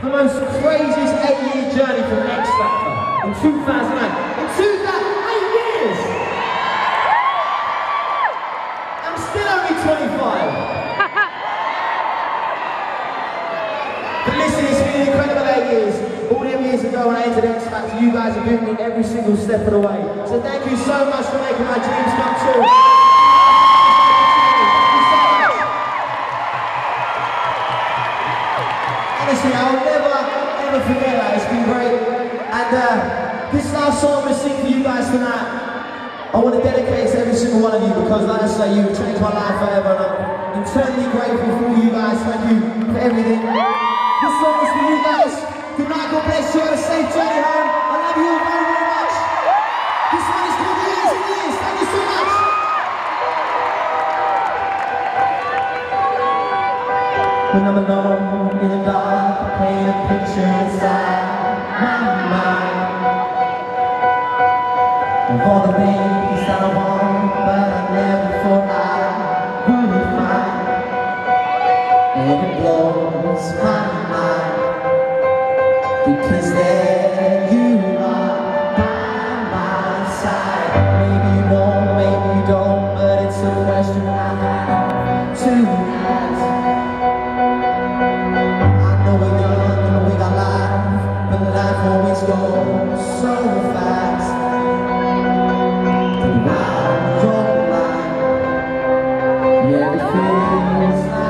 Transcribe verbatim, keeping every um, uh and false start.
the most craziest eight-year journey from X Factor in two thousand eight. In two thousand eight years! I'm still only twenty-five. But listen, it's been an incredible eight years. All them years ago when I entered X Factor, you guys have been with me every single step of the way. So thank you so much for making my dreams come true. Honestly, I will never, ever forget that. It's been great. And uh, this last song I'm going to sing for you guys tonight, I want to dedicate to every single one of you because, like I say, you've changed my life forever. And I'm eternally grateful for all you guys. Thank you for everything. This song is for you guys. Good night, God bless you. Have a safe journey home. I love you all very, very much. This one is called Years and Years. Thank you so much. When I'm alone in the dark, I paint a picture inside my mind of all the things that I want, but I never thought I would find. And it blows my mind because there you are by my side. Maybe you know, maybe you don't, but it's a question I have to ask. Always goes so fast. Now you're mine. Yeah, it feels like